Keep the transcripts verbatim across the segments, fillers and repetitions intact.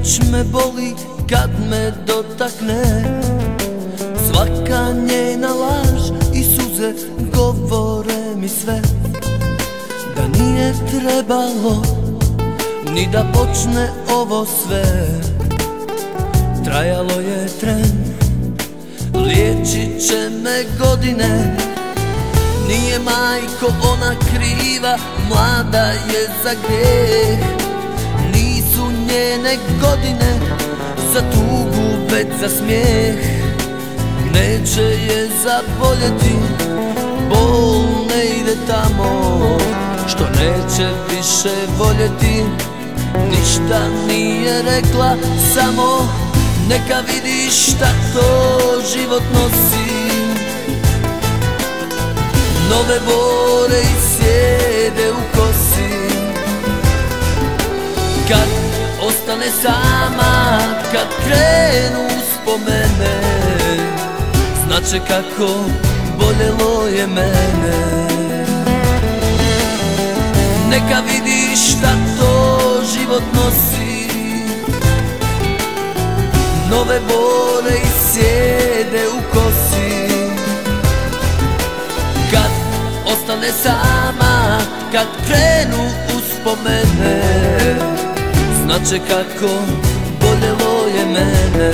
riječ me boli kad me dotakne, svaka njena laž i suze govore mi sve, da nije trebalo ni da počne ovo sve. Trajalo je tren, liječit će me godine. Nije majko ona kriva, mlada je za grijeh. Nisu njene godine za tugu, već za smijeh. Neće je zaboljeti, bol ne ide tamo. Što neće više voljeti, ništa nije rekla, samo neka vidi šta to život nosi. Nove bore i sjede u kosi. Kad ostane sama, kad krenu uspomene, znače kako boljelo je mene. Neka vidi šta to život nosi. Nove bore i sjede u kosi. Kad ostane sama, kad krenu uspomene, znače kako boljelo je mene.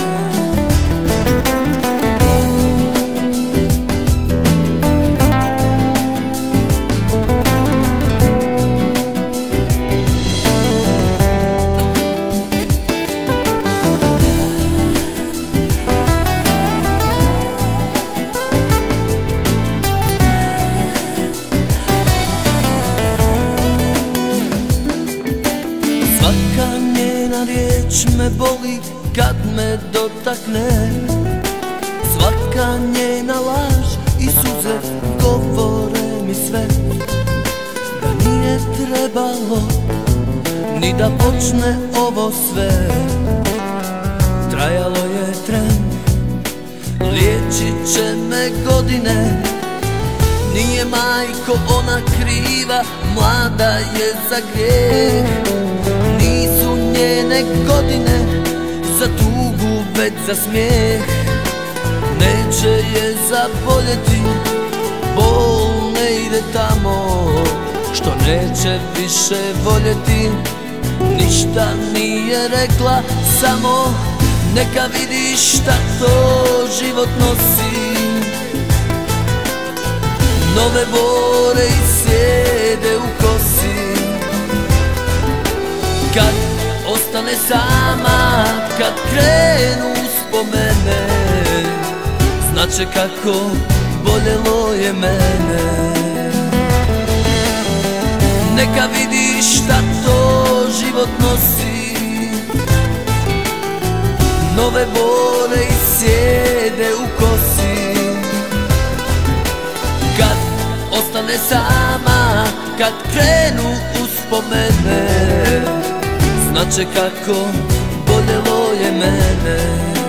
Svaka njena riječ me boli kad me dotakne, svaka njena laž i suze govore mi sve, da nije trebalo ni da počne ovo sve. Trajalo je tren, liječit će me godine. Nije majko ona kriva, mlada je za grijeh. Nisu njene godine za tugu, već za smijeh. Neće je zaboljeti, bol ne ide tamo. Što neće više voljeti, ništa nije rekla, samo neka vidi šta to život nosi. Nove bore i sjede u kosi. Kad ostane sama, kad krenu uspomene, znače kako boljelo je mene. Neka vidi šta to život nosi. Nove bore i sjede u kosi. Kad ostane sama, kad krenu uspomene, znače kako boljelo je mene.